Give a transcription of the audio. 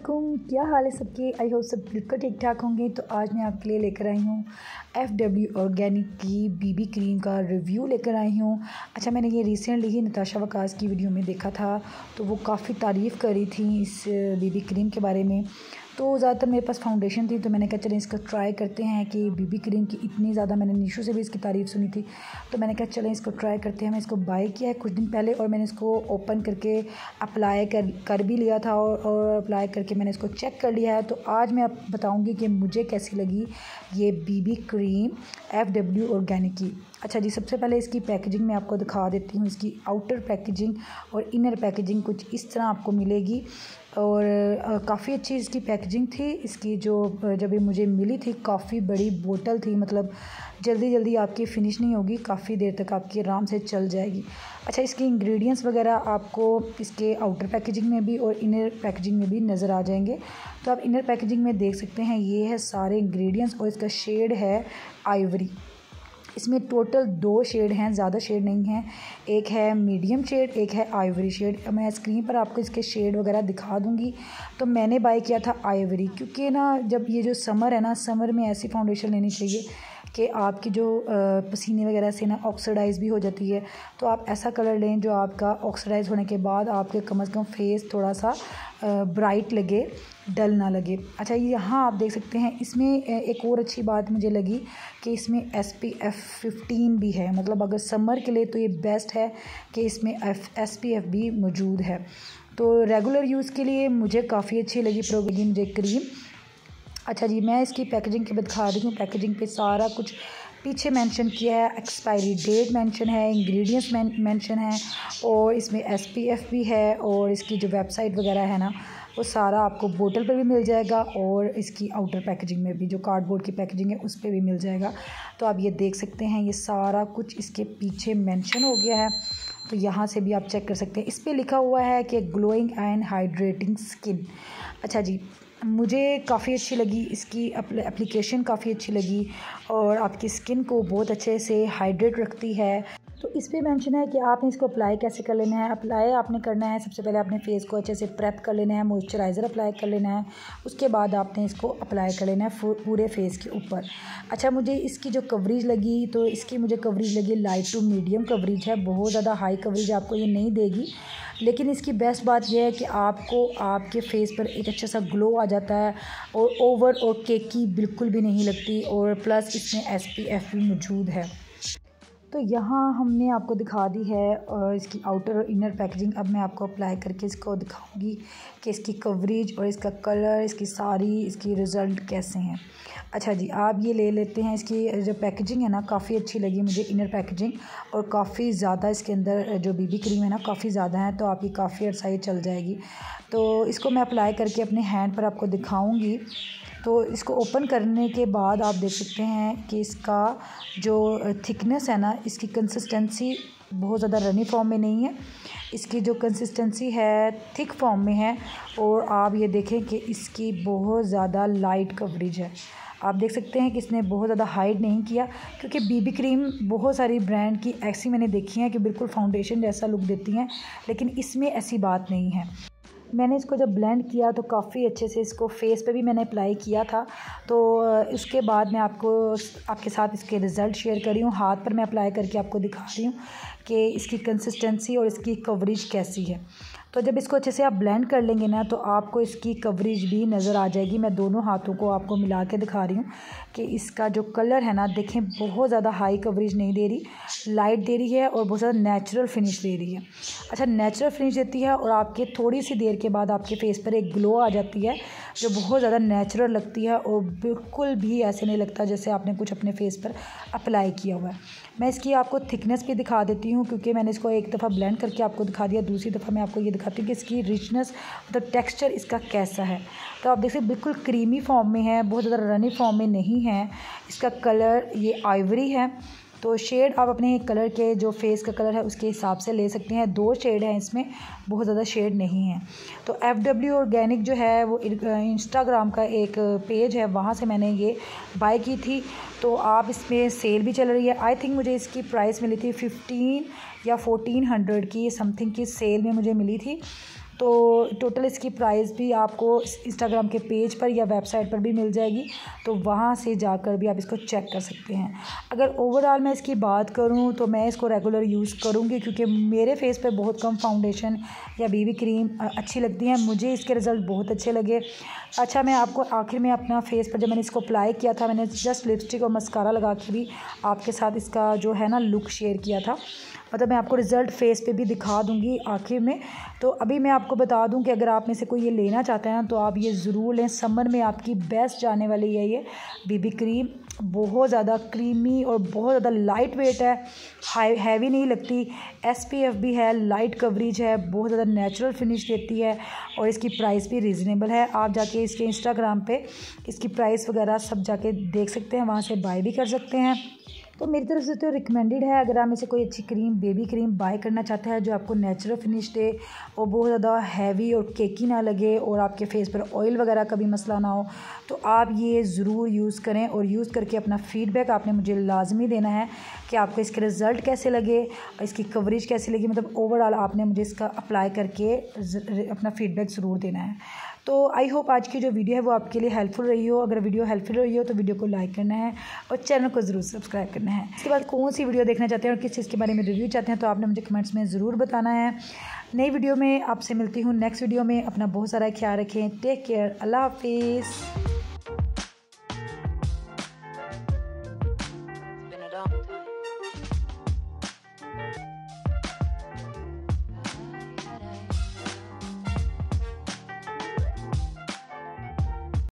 वालेकुम, क्या हाल है सबके। आई होप सब बिल्कुल ठीक ठाक होंगे। तो आज मैं आपके लिए लेकर आई हूँ FW ऑर्गेनिक की बीबी क्रीम का रिव्यू लेकर आई हूँ। अच्छा, मैंने ये रिसेंटली ही नताशा वकास की वीडियो में देखा था, तो वो काफ़ी तारीफ़ करी थी इस बीबी क्रीम के बारे में। तो ज़्यादातर मेरे पास फाउंडेशन थी, तो मैंने कहा चलें इसको ट्राई करते हैं कि बीबी क्रीम की इतनी ज़्यादा मैंने नीशू से भी इसकी तारीफ़ सुनी थी, तो मैंने कहा चलें इसको ट्राई करते हैं। मैं इसको बाय किया है कुछ दिन पहले और मैंने इसको ओपन करके अप्लाई कर भी लिया था और अप्लाई करके मैंने इसको चेक कर लिया है। तो आज मैं आप बताऊँगी कि मुझे कैसी लगी ये बीबी क्रीम FW ऑर्गेनिक की। अच्छा जी, सबसे पहले इसकी पैकेजिंग मैं आपको दिखा देती हूँ। इसकी आउटर पैकेजिंग और इनर पैकेजिंग कुछ इस तरह आपको मिलेगी और काफ़ी अच्छी इसकी पैकेजिंग थी। इसकी जब ये मुझे मिली थी, काफ़ी बड़ी बोतल थी, मतलब जल्दी आपकी फ़िनिश नहीं होगी, काफ़ी देर तक आपकी आराम से चल जाएगी। अच्छा, इसके इंग्रेडिएंट्स वगैरह आपको इसके आउटर पैकेजिंग में भी और इनर पैकेजिंग में भी नज़र आ जाएंगे। तो आप इनर पैकेजिंग में देख सकते हैं, ये है सारे इंग्रेडिएंट्स और इसका शेड है आइवरी। इसमें टोटल 2 शेड हैं, ज़्यादा शेड नहीं हैं। एक है मीडियम शेड, एक है आइवरी शेड। मैं स्क्रीन पर आपको इसके शेड वगैरह दिखा दूँगी। तो मैंने बाय किया था आइवरी, क्योंकि ना जब ये जो समर है ना, समर में ऐसी फाउंडेशन लेनी चाहिए कि आपकी जो पसीने वगैरह से ना ऑक्सीडाइज़ भी हो जाती है। तो आप ऐसा कलर लें जो आपका ऑक्सीडाइज़ होने के बाद आपके कम से कम फेस थोड़ा सा ब्राइट लगे, डल ना लगे। अच्छा, यहाँ आप देख सकते हैं, इसमें एक और अच्छी बात मुझे लगी कि इसमें SPF 15 भी है। मतलब अगर समर के लिए तो ये बेस्ट है कि इसमें SPF भी मौजूद है। तो रेगुलर यूज़ के लिए मुझे काफ़ी अच्छी लगी प्रोगी मुझे क्रीम। अच्छा जी, मैं इसकी पैकेजिंग के बाद दिखा रही हूँ। पैकेजिंग पे सारा कुछ पीछे मेंशन किया है, एक्सपायरी डेट मेंशन है, इंग्रेडिएंट्स मेंशन है और इसमें SPF भी है और इसकी जो वेबसाइट वगैरह है ना, वो सारा आपको बोतल पर भी मिल जाएगा और इसकी आउटर पैकेजिंग में भी, जो कार्डबोर्ड की पैकेजिंग है, उस पर भी मिल जाएगा। तो आप ये देख सकते हैं, ये सारा कुछ इसके पीछे मेंशन हो गया है। तो यहाँ से भी आप चेक कर सकते हैं। इस पर लिखा हुआ है कि ग्लोइंग एंड हाइड्रेटिंग स्किन। अच्छा जी, मुझे काफ़ी अच्छी लगी इसकी एप्लीकेशन, काफ़ी अच्छी लगी और आपकी स्किन को बहुत अच्छे से हाइड्रेट रखती है। तो इस पे मेंशन है कि आपने इसको अप्लाई कैसे कर लेना है। अप्लाई आपने करना है, सबसे पहले आपने फेस को अच्छे से प्रेप कर लेना है, मॉइस्चराइज़र अप्लाई कर लेना है, उसके बाद आपने इसको अप्लाई कर लेना है पूरे फेस के ऊपर। अच्छा, मुझे इसकी जो कवरेज लगी, तो इसकी मुझे कवरेज लगी लाइट टू मीडियम कवरेज है। बहुत ज़्यादा हाई कवरेज आपको ये नहीं देगी, लेकिन इसकी बेस्ट बात यह है कि आपको आपके फेस पर एक अच्छा सा ग्लो आ जाता है और ओवर और केकी बिल्कुल भी नहीं लगती और प्लस इसमें SPF भी मौजूद है। तो यहाँ हमने आपको दिखा दी है इसकी आउटर और इनर पैकेजिंग। अब मैं आपको अप्लाई करके इसको दिखाऊंगी कि इसकी कवरेज और इसका कलर, इसकी रिज़ल्ट कैसे हैं। अच्छा जी, आप ये ले लेते हैं। इसकी जो पैकेजिंग है ना, काफ़ी अच्छी लगी मुझे, इनर पैकेजिंग, और काफ़ी ज़्यादा इसके अंदर जो बीबी क्रीम है ना, काफ़ी ज़्यादा है, तो आपकी काफ़ी अर्सा ही चल जाएगी। तो इसको मैं अप्लाई करके अपने हैंड पर आपको दिखाऊँगी। तो इसको ओपन करने के बाद आप देख सकते हैं कि इसका जो थिकनेस है ना, इसकी कंसिस्टेंसी बहुत ज़्यादा रनी फॉर्म में नहीं है, इसकी जो कंसिस्टेंसी है थिक फॉर्म में है। और आप ये देखें कि इसकी बहुत ज़्यादा लाइट कवरेज है। आप देख सकते हैं कि इसने बहुत ज़्यादा हाइड नहीं किया, क्योंकि बीबी क्रीम बहुत सारी ब्रांड की ऐसी मैंने देखी हैं कि बिल्कुल फाउंडेशन जैसा लुक देती हैं, लेकिन इसमें ऐसी बात नहीं है। मैंने इसको जब ब्लेंड किया तो काफ़ी अच्छे से इसको फेस पे भी मैंने अप्लाई किया था। तो इसके बाद मैं आपके साथ इसके रिज़ल्ट शेयर कर रही हूँ। हाथ पर मैं अप्लाई करके आपको दिखा रही हूँ कि इसकी कंसिस्टेंसी और इसकी कवरेज कैसी है। तो जब इसको अच्छे से आप ब्लेंड कर लेंगे ना, तो आपको इसकी कवरेज भी नज़र आ जाएगी। मैं दोनों हाथों को आपको मिला के दिखा रही हूँ कि इसका जो कलर है ना, देखें, बहुत ज़्यादा हाई कवरेज नहीं दे रही, लाइट दे रही है और बहुत ज़्यादा नेचुरल फिनिश दे रही है। अच्छा, नेचुरल फिनिश देती है और आपके थोड़ी सी देर के बाद आपके फेस पर एक ग्लो आ जाती है, जो बहुत ज़्यादा नेचुरल लगती है और बिल्कुल भी ऐसे नहीं लगता जैसे आपने कुछ अपने फेस पर अप्लाई किया हुआ है। मैं इसकी आपको थिकनेस भी दिखा देती हूँ, क्योंकि मैंने इसको एक दफ़ा ब्लेंड करके आपको दिखा दिया, दूसरी दफ़ा मैं आपको ये दिखाती हूँ कि इसकी रिचनेस, मतलब टेक्सचर इसका कैसा है। तो आप देख सकते बिल्कुल क्रीमी फॉर्म में है, बहुत ज़्यादा रनी फॉर्म में नहीं है। इसका कलर ये आइवरी है। तो शेड आप अपने कलर के, जो फेस का कलर है उसके हिसाब से ले सकते हैं। 2 शेड हैं इसमें, बहुत ज़्यादा शेड नहीं है। तो FW ऑर्गेनिक जो है वो इंस्टाग्राम का एक पेज है, वहाँ से मैंने ये बाय की थी। तो आप इसमें सेल भी चल रही है। आई थिंक मुझे इसकी प्राइस मिली थी 15 या 1400 की समथिंग की सेल में मुझे मिली थी। तो टोटल इसकी प्राइस भी आपको इंस्टाग्राम के पेज पर या वेबसाइट पर भी मिल जाएगी, तो वहाँ से जाकर भी आप इसको चेक कर सकते हैं। अगर ओवरऑल मैं इसकी बात करूँ तो मैं इसको रेगुलर यूज़ करूँगी, क्योंकि मेरे फेस पे बहुत कम फाउंडेशन या बीबी क्रीम अच्छी लगती है। मुझे इसके रिज़ल्ट बहुत अच्छे लगे। अच्छा, मैं आपको आखिर में अपना फेस पर जब मैंने इसको अप्लाई किया था, मैंने जस्ट लिपस्टिक और मस्कारा लगा के भी आपके साथ इसका जो है ना लुक शेयर किया था। मतलब मैं आपको रिज़ल्ट फेस पे भी दिखा दूँगी आखिर में। तो अभी मैं आपको बता दूँ कि अगर आप में से कोई ये लेना चाहता है ना, तो आप ये ज़रूर लें। समर में आपकी बेस्ट जाने वाली है ये बीबी क्रीम। बहुत ज़्यादा क्रीमी और बहुत ज़्यादा लाइट वेट है, हैवी नहीं लगती, SPF भी है, लाइट कवरेज है, बहुत ज़्यादा नेचुरल फिनिश देती है और इसकी प्राइस भी रीज़नेबल है। आप जाके इसके इंस्टाग्राम पे इसकी प्राइस वगैरह सब जाके देख सकते हैं, वहाँ से बाय भी कर सकते हैं। तो मेरी तरफ से तो रिकमेंडेड है। अगर आप में से कोई अच्छी क्रीम बेबी क्रीम बाय करना चाहता है जो आपको नेचुरल फिनिश दे और बहुत ज़्यादा हैवी और केकी ना लगे और आपके फेस पर ऑयल वगैरह का भी मसला ना हो, तो आप ये ज़रूर यूज़ करें और यूज़ करके अपना फ़ीडबैक आपने मुझे लाजमी देना है कि आपको इसके रिज़ल्ट कैसे लगे, इसकी कवरेज कैसी लगी। मतलब ओवरऑल आपने मुझे इसका अप्लाई करके अपना फ़ीडबैक ज़रूर देना है। तो आई होप आज की जो वीडियो है वो आपके लिए हेल्पफुल रही हो। अगर वीडियो हेल्पफुल रही हो तो वीडियो को लाइक करना है और चैनल को ज़रूर सब्सक्राइब करना है। इसके बाद कौन सी वीडियो देखना चाहते हैं और किस चीज़ के बारे में रिव्यू चाहते हैं तो आपने मुझे कमेंट्स में ज़रूर बताना है। नई वीडियो में आपसे मिलती हूँ नेक्स्ट वीडियो में। अपना बहुत सारा ख्याल रखें। Take care. अल्लाह हाफिज़।